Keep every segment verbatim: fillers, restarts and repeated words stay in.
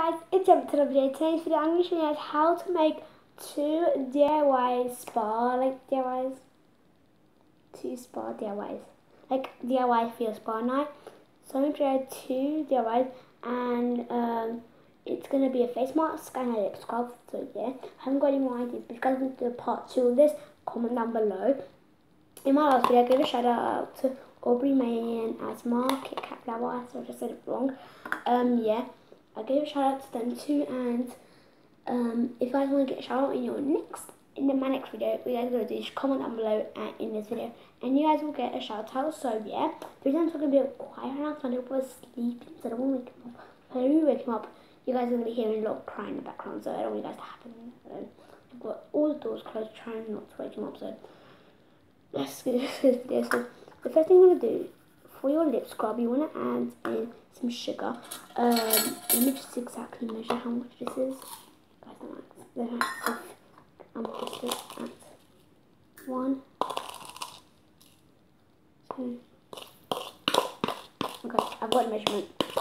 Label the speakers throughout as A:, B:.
A: guys, it's Emma to the video. Today's video I'm going to show you guys how to make two D I Y spa, like D I Ys, two spa D I Ys, like D I Y for your spa night. So I'm going to show you two D I Ys, and um, it's going to be a face mask and a lip scrub. So yeah, I haven't got any more ideas, but if you guys want to do a part two of this, comment down below. In my last video I gave a shout out to Aubrey May and Asma, Kit Kat Flower, so I just said it wrong. Um, yeah. I gave a shout out to them too, and um, if you guys want to get a shout out in your next, in the, my next video, what you guys are going to do is comment down below uh, in this video, and you guys will get a shout out. So yeah, the reason I'm talking a bit quiet right now, so I know was sleeping, so I don't want to wake him up. If I do wake him up, you guys are going to be hearing a lot of crying in the background, so I don't want you guys to happen. Um, I've got all the doors closed, trying not to wake him up, so let's get this video. So the first thing we're going to do, for your lip scrub, you want to add in some sugar. Um, let me just exactly measure how much this is. Guys, don't ask. I'm just at one, two. Okay, I've got a measurement.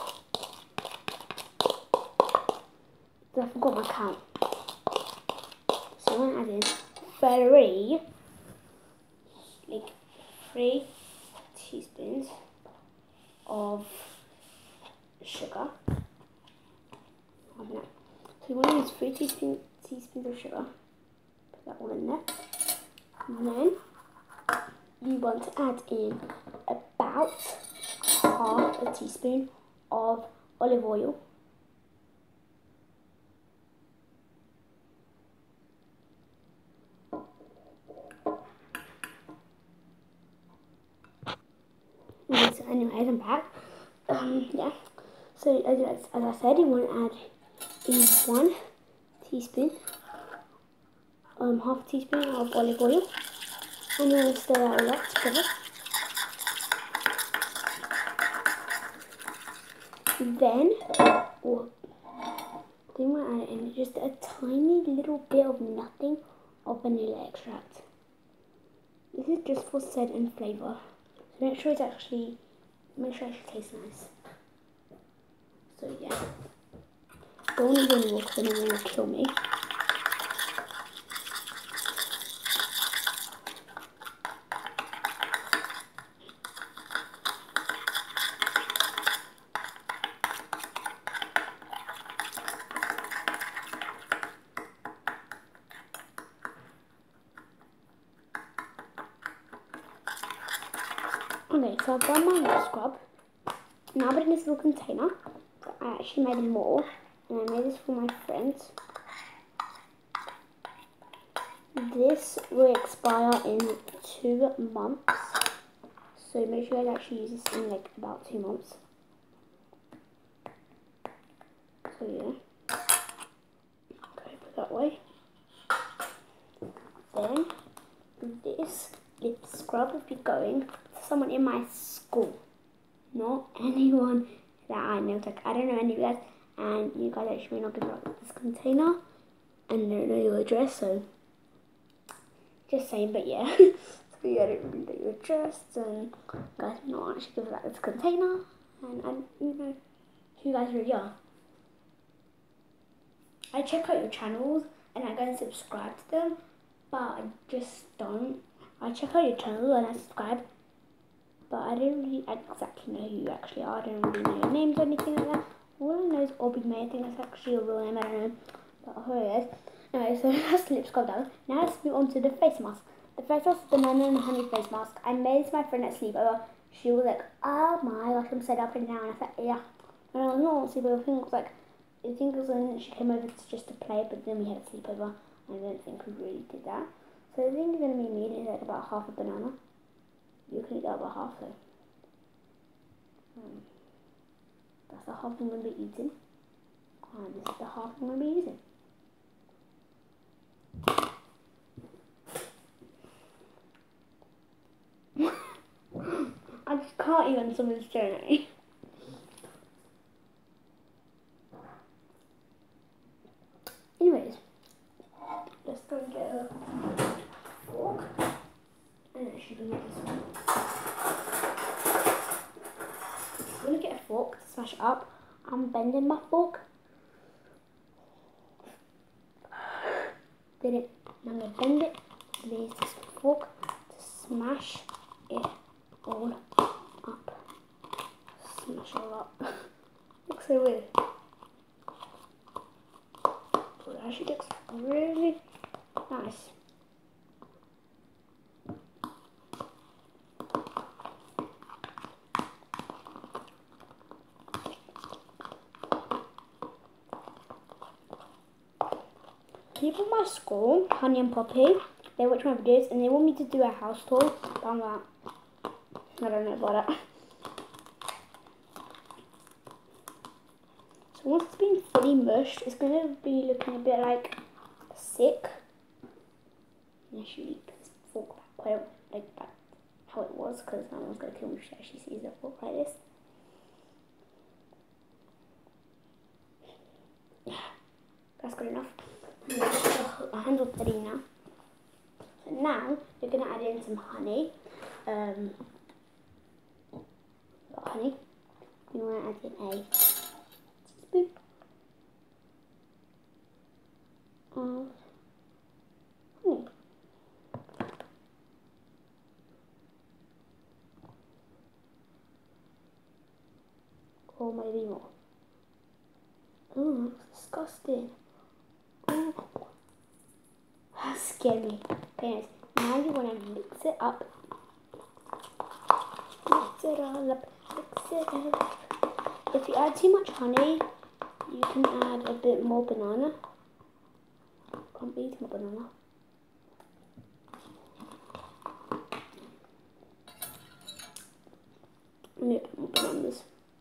A: So I forgot my count. So I'm gonna add in three, like three teaspoons of sugar. So you want to use three teaspoons, teaspoons of sugar. Put that all in there. And then you want to add in about half a teaspoon of olive oil. Okay, so anyways, I'm back. Um, yeah. So as, as I said, you want to add in one teaspoon, um, half a teaspoon of olive oil, and you want to stir that all up together. Then, oh, then we want to add in just a tiny little bit of nothing of vanilla extract. This is just for scent and flavour. So make sure it's actually, make sure it actually tastes nice. So yeah, don't need any more because then it will kill me. Okay, so I've done my lip scrub. Now I'm in this little container. I actually made more, and I made this for my friends. This will expire in two months, so make sure you guys actually use this in like about two months. So yeah, okay, put that away. Then this lip scrub will be going to someone in my school, not anyone that I know. Like, I don't know any of you guys, and you guys actually may not give out this container and don't know your address, so just saying. But yeah, so yeah, I don't really know your address, and you guys may not actually give out this container, and I you know who you guys really are. I check out your channels and I go and subscribe to them, but I just don't. I check out your channel and I subscribe, but I don't really exactly know who you actually are. I don't really know your names or anything like that. All I know is Aubrey May. I think that's actually your real name. I don't know, but who it is. Anyway, so that's the lip scrub done. Now let's move on to the face mask. The face mask is the banana and honey face mask. I made this for my friend at sleepover. She was like, "Oh my gosh, I'm set up and down." I thought, yeah. And I was not on sleepover. I think it was like, I think it was when she came over to just to play, but then we had a sleepover. I don't think we really did that. So I think you're going to be needing like about half a banana. You can eat that about half though. Um, that's the half I'm going to be eating. And this is the half I'm going to be using. I just can't eat when someone's staring at me. Anyways, let's go and get a fork. And actually do this one. I'm going to get a fork to smash it up. I'm bending my fork did it. Now I'm going to bend it. I'm going to use this fork to smash it all up. Smash it all up. Looks so weird. It actually looks really nice. People at my school, Honey and Poppy, they watch my videos and they want me to do a house tour, but I'm like, I don't know about that. So once it's been fully mushed, it's going to be looking a bit like sick. And I should put this fork back quite like back how it was, because no one's going to kill me if she actually sees a fork like this. That's good enough. My hands are ready now. So now you're going to add in some honey. Um, honey. You want to add in a teaspoon of honey. Or maybe more. Oh, that's disgusting. Oh. That scared me. Okay, now you want to mix it up. Mix it all up. Mix it up. If you add too much honey, you can add a bit more banana. Can't be eating more banana. I need a bit more bananas.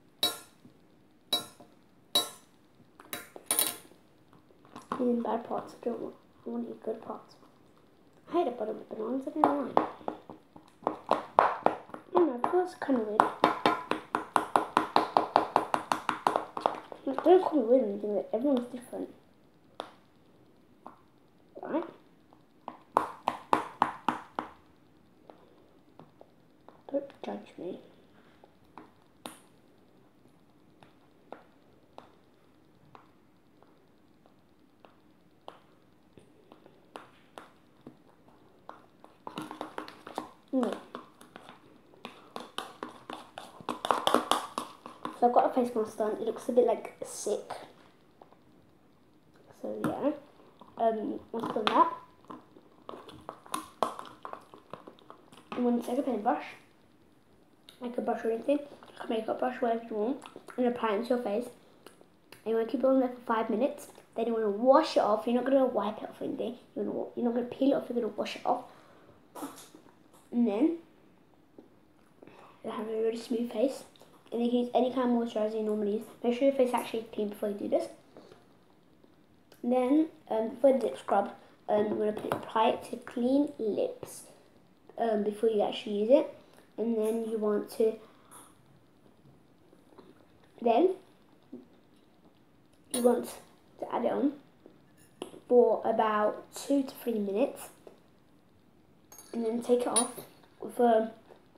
A: These are bad parts. I don't want. I want to eat good parts. I hate a butter with bananas. I don't know why. I don't know. It feels kind of weird. Like, don't call me weird or anything. Like, everyone's different. Right? Don't judge me. Mm. So I've got a face mask on. It looks a bit like sick. So yeah. Um, once I've done that, I'm going to take a paintbrush, like a brush or anything, like a makeup brush, whatever you want, and apply it into your face. And you want to keep it on there for five minutes. Then you want to wash it off. You're not going to wipe it off or anything. You're, gonna, you're not going to peel it off. You're going to wash it off. And then you'll have a really smooth face. And you can use any kind of moisturizer you normally use. Make sure your face is actually clean before you do this. And then um, for the lip scrub, um, I'm going to apply it to clean lips um, before you actually use it. And then you want to then you want to add it on for about two to three minutes. And then take it off with a,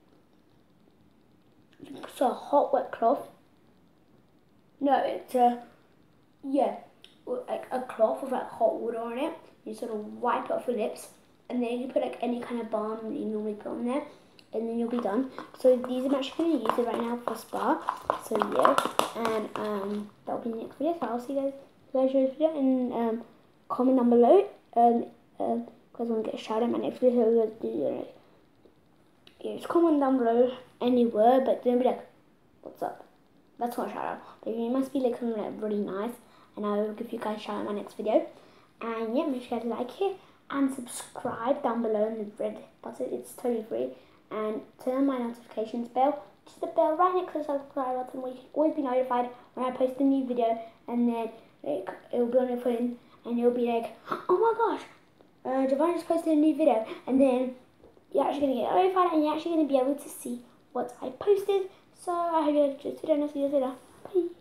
A: so a hot wet cloth. No, it's a, yeah, like a cloth with like hot water on it. You sort of wipe it off your lips, and then you put like any kind of balm that you normally put on there, and then you'll be done. So these I'm actually going to use it right now for spa. So yeah, and um, that'll be the next video. So I'll see you guys, you guys this video, and um, comment down below. Um, um, Because I want to get a shout out in my next video. So do like, yeah, just comment down below anywhere, but don't be like, what's up? That's not a shout out. But it must be like something like really nice, and I will give you guys a shout out in my next video. And yeah, make sure you guys like it and subscribe down below in the red button. It's totally free. And turn on my notifications bell, just the bell right next to the subscribe button, where you can always be notified when I post a new video. And then like, it will be on your phone, and you'll be like, oh my gosh, Uh, Giovanna just posted a new video, and then you're actually going to get notified, and you're actually going to be able to see what I posted. So I hope you guys enjoyed this video, and I'll see you later. Bye.